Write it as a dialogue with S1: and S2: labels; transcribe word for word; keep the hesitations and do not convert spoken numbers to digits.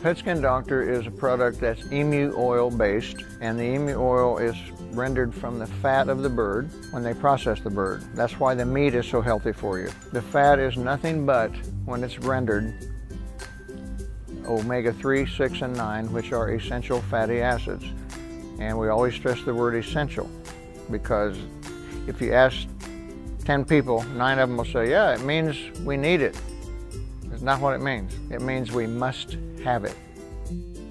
S1: Pet Skin Doctor is a product that's emu oil based, and the emu oil is rendered from the fat of the bird when they process the bird. That's why the meat is so healthy for you. The fat is nothing but, when it's rendered, omega three, six, and nine, which are essential fatty acids. And we always stress the word essential, because if you ask ten people, nine of them will say, yeah, it means we need it. It's not what it means. It means we must have it.